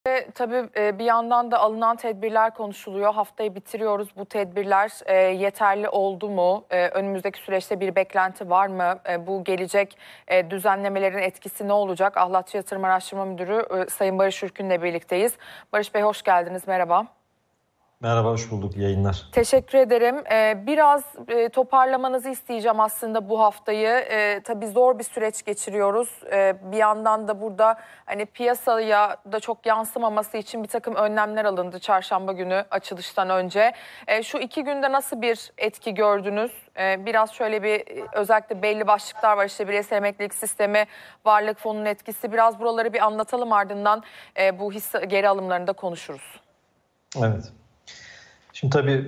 Tabii bir yandan da alınan tedbirler konuşuluyor. Haftayı bitiriyoruz. Bu tedbirler yeterli oldu mu? Önümüzdeki süreçte bir beklenti var mı? Bu gelecek düzenlemelerin etkisi ne olacak? Ahlatçı Yatırım Araştırma Müdürü Sayın Barış Ürkün'le birlikteyiz. Barış Bey hoş geldiniz. Merhaba. Merhaba, hoş bulduk. İyi yayınlar. Teşekkür ederim. Biraz toparlamanızı isteyeceğim aslında bu haftayı. Tabii zor bir süreç geçiriyoruz. Bir yandan da burada hani piyasaya da çok yansımaması için bir takım önlemler alındı çarşamba günü açılıştan önce. Şu 2 günde nasıl bir etki gördünüz? Biraz şöyle bir özellikle belli başlıklar var. İşte bireysel emeklilik sistemi, varlık fonunun etkisi. Biraz buraları bir anlatalım, ardından bu hisse geri alımlarında konuşuruz. Evet. Şimdi tabii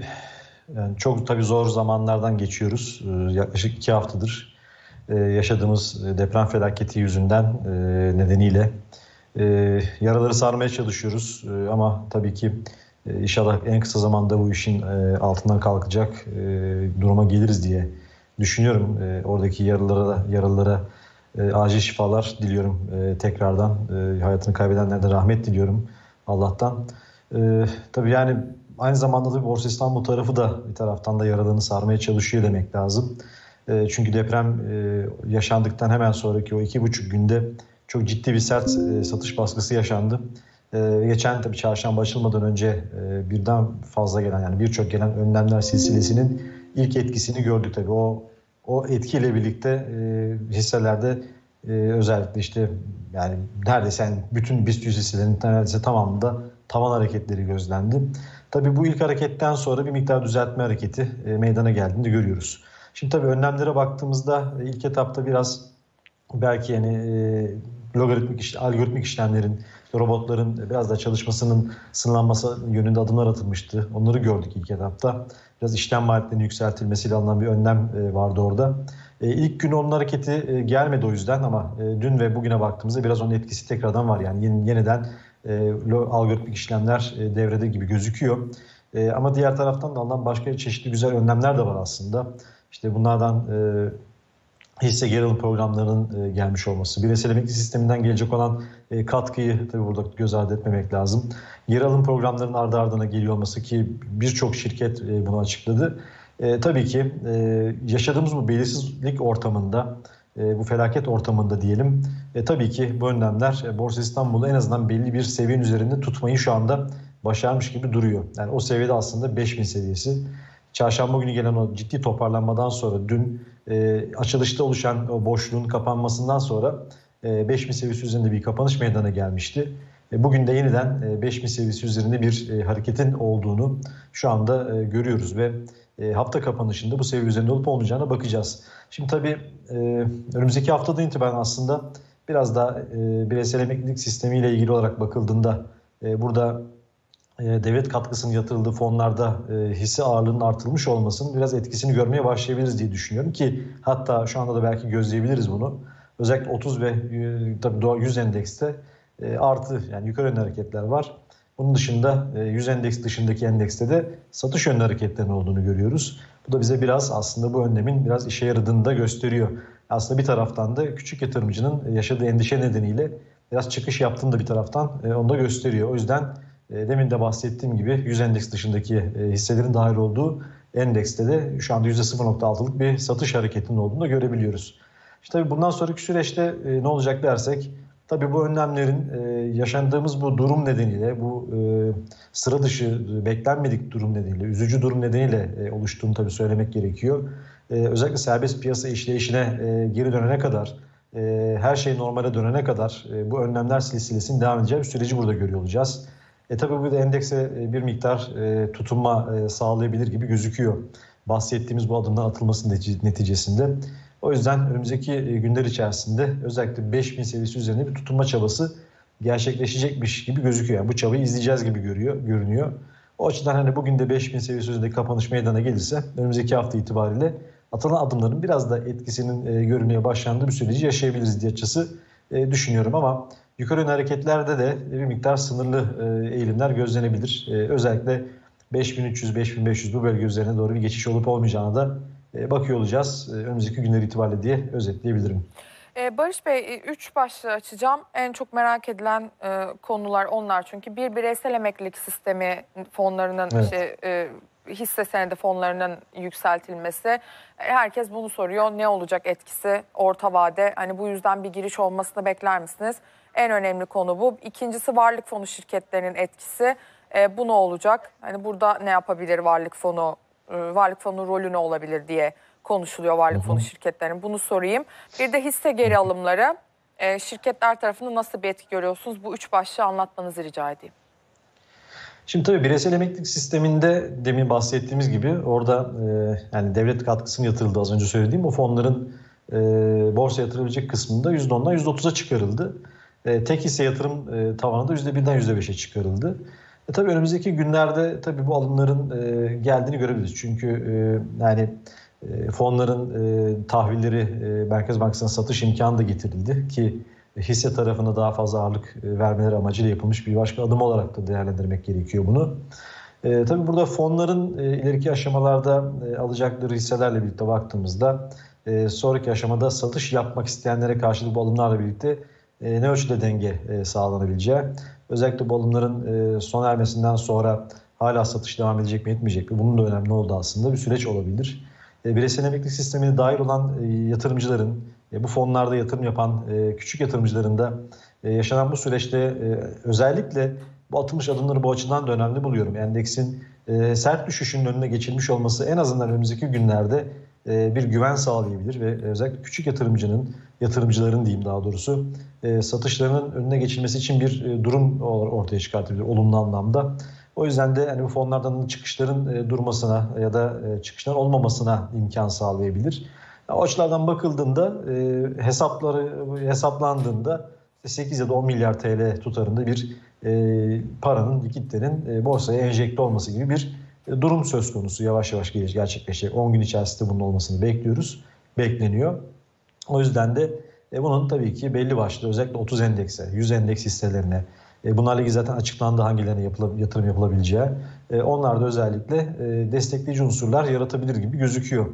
çok zor zamanlardan geçiyoruz. Yaklaşık 2 haftadır yaşadığımız deprem felaketi yüzünden nedeniyle yaraları sarmaya çalışıyoruz. Ama tabii ki inşallah en kısa zamanda bu işin altından kalkacak duruma geliriz diye düşünüyorum. Oradaki yaralılara acil şifalar diliyorum tekrardan. Hayatını kaybedenlere de rahmet diliyorum Allah'tan. Tabii yani aynı zamanda da Borsa İstanbul tarafı da bir taraftan da yaralarını sarmaya çalışıyor demek lazım. Çünkü deprem yaşandıktan hemen sonraki o 2,5 günde çok ciddi bir sert satış baskısı yaşandı. Geçen tabii çarşamba açılmadan önce birden fazla gelen, yani birçok gelen önlemler silsilesinin ilk etkisini gördük tabii. O etkiyle birlikte hisselerde özellikle işte yani neredeyse bütün BIST hisselerinin neredeyse tamamında tavan hareketleri gözlendi. Tabii bu ilk hareketten sonra bir miktar düzeltme hareketi meydana geldiğini görüyoruz. Şimdi tabii önlemlere baktığımızda ilk etapta biraz belki yani algoritmik işlemlerin, robotların biraz daha çalışmasının sınırlanması yönünde adımlar atılmıştı. Onları gördük ilk etapta. Biraz işlem maliyetlerinin yükseltilmesiyle alınan bir önlem vardı orada. İlk gün onun hareketi gelmedi o yüzden, ama dün ve bugüne baktığımızda biraz onun etkisi tekrardan var. Yani yeniden algoritmik işlemler devrede gibi gözüküyor. Ama diğer taraftan da alınan başka çeşitli güzel önlemler de var aslında. İşte bunlardan hisse geri alım programlarının gelmiş olması, bireysel emeklilik sisteminden gelecek olan katkıyı tabii burada göz ardı etmemek lazım. Geri alım programlarının ardı ardına geliyor olması ki birçok şirket bunu açıkladı. Tabii ki yaşadığımız bu belirsizlik ortamında, bu felaket ortamında diyelim, tabii ki bu önlemler Borsa İstanbul'u en azından belli bir seviyenin üzerinde tutmayı şu anda başarmış gibi duruyor. Yani o seviyede aslında 5000 seviyesi. Çarşamba günü gelen o ciddi toparlanmadan sonra, dün açılışta oluşan o boşluğun kapanmasından sonra 5000 seviyesi üzerinde bir kapanış meydana gelmişti. Bugün de yeniden 5000 seviyesi üzerinde bir hareketin olduğunu şu anda görüyoruz ve hafta kapanışında bu seviye üzerinde olup olmayacağına bakacağız. Şimdi tabii önümüzdeki haftadan itibaren aslında biraz da bireysel emeklilik sistemiyle ilgili olarak bakıldığında burada devlet katkısının yatırıldığı fonlarda hisse ağırlığının artırılmış olmasının biraz etkisini görmeye başlayabiliriz diye düşünüyorum ki hatta şu anda da belki gözleyebiliriz bunu. Özellikle 30 ve tabii 100 endekste artı, yani yukarı yönlü hareketler var. Bunun dışında 100 endeks dışındaki endekste de satış yönlü hareketlerin olduğunu görüyoruz. Bu da bize biraz aslında bu önlemin biraz işe yaradığını da gösteriyor. Aslında bir taraftan da küçük yatırımcının yaşadığı endişe nedeniyle biraz çıkış yaptığını da bir taraftan onu da gösteriyor. O yüzden demin de bahsettiğim gibi 100 endeks dışındaki hisselerin dahil olduğu endekste de şu anda %0.6'lık bir satış hareketinin olduğunu da görebiliyoruz. İşte tabii bundan sonraki süreçte ne olacak dersek, tabii bu önlemlerin yaşandığımız bu durum nedeniyle, bu sıra dışı, beklenmedik durum nedeniyle, üzücü durum nedeniyle oluştuğunu tabii söylemek gerekiyor. Özellikle serbest piyasa işleyişine geri dönene kadar, her şey normale dönene kadar bu önlemler silsilesinin devam edeceği bir süreci burada görüyor olacağız. Tabii bu da endekse bir miktar tutunma sağlayabilir gibi gözüküyor. Bahsettiğimiz bu adımdan atılmasının neticesinde. O yüzden önümüzdeki günler içerisinde özellikle 5000 seviyesi üzerinde bir tutunma çabası gerçekleşecekmiş gibi gözüküyor. Yani bu çabayı izleyeceğiz gibi görünüyor. O açıdan hani bugün de 5000 seviyesi üzerinde kapanış meydana gelirse önümüzdeki hafta itibariyle atılan adımların biraz da etkisinin görünmeye başlandığı bir süreci yaşayabiliriz diye açısı düşünüyorum, ama yukarı yönlü hareketlerde de bir miktar sınırlı eğilimler gözlenebilir. Özellikle 5300-5500 bu bölge üzerine doğru bir geçiş olup olmayacağına da bakıyor olacağız önümüzdeki günler itibariyle diye özetleyebilirim. Barış Bey, 3 başlığı açacağım. En çok merak edilen konular onlar çünkü. Bir, bireysel emeklilik sistemi fonlarının Evet. hisse senedi fonlarının yükseltilmesi. Herkes bunu soruyor. Ne olacak etkisi orta vade? Hani bu yüzden bir giriş olmasını bekler misiniz? En önemli konu bu. İkincisi varlık fonu şirketlerinin etkisi. Bu ne olacak? Hani burada ne yapabilir varlık fonu? Varlık fonu rolü ne olabilir diye konuşuluyor varlık fonu şirketlerinin. Bunu sorayım. Bir de hisse geri alımları. Şirketler tarafında nasıl bir etki görüyorsunuz? Bu 3 başlığı anlatmanızı rica edeyim. Şimdi tabii bireysel emeklilik sisteminde demin bahsettiğimiz gibi orada yani devlet katkısının yatırıldı az önce söylediğim o fonların borsa yatırabilecek kısmında %10'dan %30'a çıkarıldı. Tek hisse yatırım tavanı da %1'den %5'e çıkarıldı. Tabii önümüzdeki günlerde tabii bu alımların geldiğini görebiliriz. Çünkü yani fonların tahvilleri Merkez Bankası'na satış imkanı da getirildi ki hisse tarafına daha fazla ağırlık vermeleri amacıyla yapılmış bir başka adım olarak da değerlendirmek gerekiyor bunu. Tabii burada fonların ileriki aşamalarda alacakları hisselerle birlikte baktığımızda sonraki aşamada satış yapmak isteyenlere karşılık bu alımlarla birlikte ne ölçüde denge sağlanabileceği, özellikle bu alımların sona ermesinden sonra hala satış devam edecek mi etmeyecek mi, bunun da önemli olduğu aslında bir süreç olabilir. Bireysel emeklilik sistemine dahil olan yatırımcıların, bu fonlarda yatırım yapan küçük yatırımcıların da yaşanan bu süreçte özellikle bu atılmış adımları bu açıdan da önemli buluyorum. Endeksin sert düşüşünün önüne geçilmiş olması en azından önümüzdeki günlerde bir güven sağlayabilir ve özellikle küçük yatırımcıların diyeyim daha doğrusu satışlarının önüne geçilmesi için bir durum ortaya çıkartabilir olumlu anlamda. O yüzden de yani bu fonlardan çıkışların durmasına ya da çıkışların olmamasına imkan sağlayabilir. O açılardan bakıldığında hesaplandığında 8 ya da 10 milyar TL tutarında bir paranın, likiditenin borsaya enjekte olması gibi bir durum söz konusu. Yavaş yavaş gerçekleşecek. 10 gün içerisinde bunun olmasını bekleniyor. O yüzden de bunun tabii ki belli başlı özellikle 30 endekse, 100 endeks hisselerine, bunlarla ilgili zaten açıklandı hangilerine yatırım yapılabileceği. Onlar da özellikle destekleyici unsurlar yaratabilir gibi gözüküyor.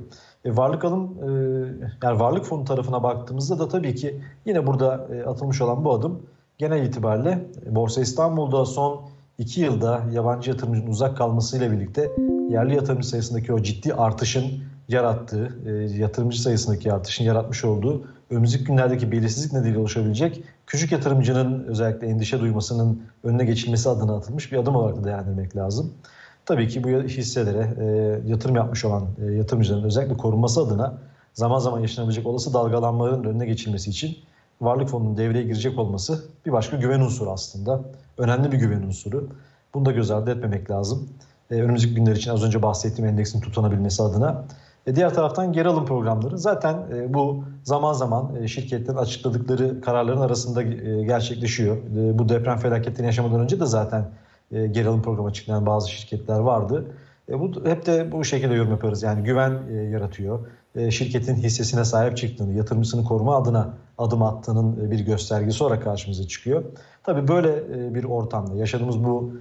Yani varlık fonu tarafına baktığımızda da tabii ki yine burada atılmış olan bu adım genel itibariyle Borsa İstanbul'da son 2 yılda yabancı yatırımcının uzak kalmasıyla birlikte yerli yatırımcı sayısındaki o ciddi artışın yarattığı, yatırımcı sayısındaki artışın yaratmış olduğu önümüzdeki günlerdeki belirsizlik nedeniyle oluşabilecek küçük yatırımcının özellikle endişe duymasının önüne geçilmesi adına atılmış bir adım olarak da değerlendirmek lazım. Tabii ki bu hisselere yatırım yapmış olan yatırımcıların özellikle korunması adına zaman zaman yaşanabilecek olası dalgalanmaların önüne geçilmesi için varlık fonunun devreye girecek olması bir başka güven unsuru aslında. Önemli bir güven unsuru. Bunu da göz ardı etmemek lazım. Önümüzdeki günler için az önce bahsettiğim endeksin tutanabilmesi adına. Diğer taraftan geri alım programları zaten bu zaman zaman şirketlerin açıkladıkları kararların arasında gerçekleşiyor. Bu deprem felaketini yaşamadan önce de zaten geri alım programı açıklayan bazı şirketler vardı. Hep de bu şekilde yorum yaparız. Yani güven yaratıyor. Şirketin hissesine sahip çıktığını, yatırımcısını koruma adına adım attığının bir göstergesi olarak karşımıza çıkıyor. Tabii böyle bir ortamda yaşadığımız bu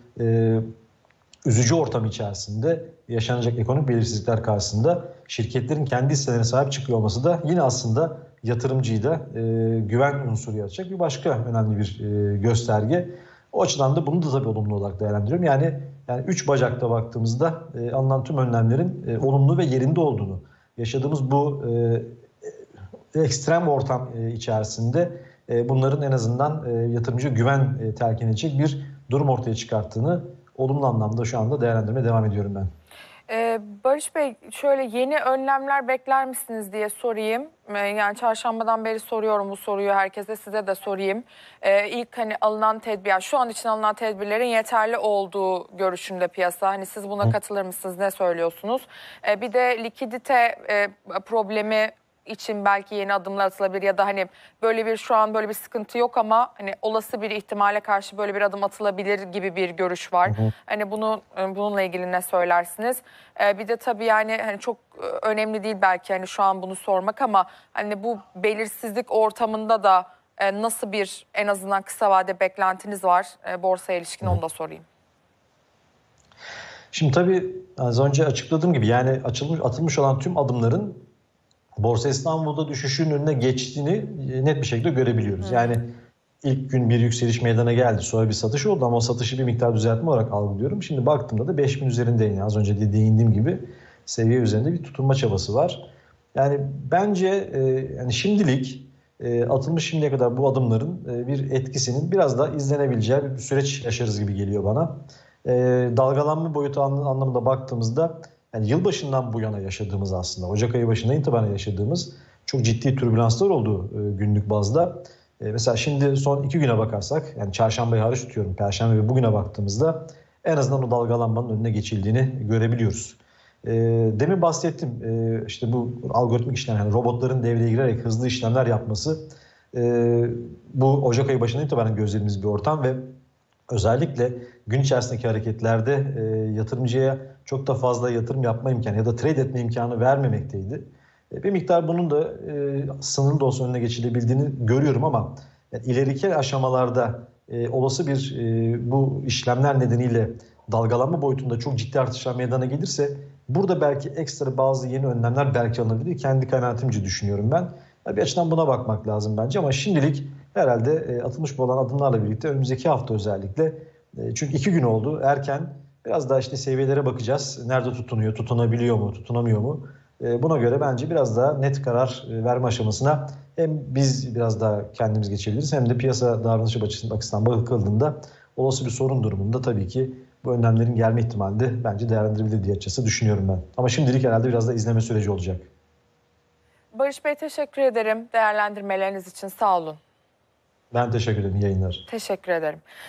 üzücü ortam içerisinde yaşanacak ekonomik belirsizlikler karşısında şirketlerin kendi hisselerine sahip çıkıyor olması da yine aslında yatırımcıyı da güven unsuru yaratacak bir başka önemli bir gösterge. O açıdan da bunu da tabii olumlu olarak değerlendiriyorum. Yani 3 bacakta baktığımızda alınan tüm önlemlerin olumlu ve yerinde olduğunu, yaşadığımız bu ekstrem ortam içerisinde bunların en azından yatırımcıya güven telkin edecek bir durum ortaya çıkarttığını olumlu anlamda şu anda değerlendirmeye devam ediyorum ben. Barış Bey, şöyle yeni önlemler bekler misiniz diye sorayım. Yani çarşambadan beri soruyorum bu soruyu herkese, size de sorayım. İlk hani alınan tedbir, yani şu an için alınan tedbirlerin yeterli olduğu görüşünde piyasa. Hani siz buna katılır mısınız, ne söylüyorsunuz? Bir de likidite problemi için belki yeni adımlar atılabilir ya da hani böyle bir şu an böyle bir sıkıntı yok ama hani olası bir ihtimale karşı böyle bir adım atılabilir gibi bir görüş var. Hani bununla ilgili ne söylersiniz? Bir de tabii yani hani çok önemli değil belki hani şu an bunu sormak ama hani bu belirsizlik ortamında da nasıl bir en azından kısa vade beklentiniz var borsaya ilişkin, onu da sorayım. Şimdi tabii az önce açıkladığım gibi yani atılmış olan tüm adımların Borsa İstanbul'da düşüşün önüne geçtiğini net bir şekilde görebiliyoruz. Yani ilk gün bir yükseliş meydana geldi. Sonra bir satış oldu ama o satışı bir miktar düzeltme olarak algılıyorum. Şimdi baktığımda da 5000 üzerinde, yani az önce de değindiğim gibi seviye üzerinde bir tutunma çabası var. Yani bence yani şimdilik atılmış şimdiye kadar bu adımların bir etkisinin biraz daha izlenebileceği bir süreç yaşarız gibi geliyor bana. Dalgalanma boyutu anlamında baktığımızda yani yılbaşından bu yana yaşadığımız, aslında Ocak ayı başından itibaren yaşadığımız çok ciddi türbülanslar oldu günlük bazda. Mesela şimdi son 2 güne bakarsak, yani çarşambayı hariç tutuyorum, perşembe ve bugüne baktığımızda en azından o dalgalanmanın önüne geçildiğini görebiliyoruz. Demin bahsettim, işte bu algoritmik işlemler, yani robotların devreye girerek hızlı işlemler yapması, bu Ocak ayı başından itibaren gözlediğimiz bir ortam ve özellikle gün içerisindeki hareketlerde yatırımcıya çok da fazla yatırım yapma imkanı ya da trade etme imkanı vermemekteydi. Bir miktar bunun da sınırlı da olsa önüne geçilebildiğini görüyorum ama yani ileriki aşamalarda olası bir bu işlemler nedeniyle dalgalanma boyutunda çok ciddi artışlar meydana gelirse burada belki ekstra bazı yeni önlemler belki alınabilir. Kendi kanaatimce düşünüyorum ben. Yani bir açıdan buna bakmak lazım bence ama şimdilik herhalde atılmış olan adımlarla birlikte önümüzdeki hafta özellikle, çünkü 2 gün oldu erken, biraz daha işte seviyelere bakacağız. Nerede tutunuyor, tutunabiliyor mu, tutunamıyor mu? Buna göre bence biraz daha net karar verme aşamasına hem biz biraz daha kendimiz geçebiliriz hem de piyasa davranışı açısından bakıldığında olası bir sorun durumunda tabii ki bu önlemlerin gelme ihtimali de bence değerlendirilebilir diye açıkçası düşünüyorum ben. Ama şimdilik herhalde biraz da izleme süreci olacak. Barış Bey, teşekkür ederim değerlendirmeleriniz için. Sağ olun. Ben teşekkür ederim. İyi yayınlar. Teşekkür ederim.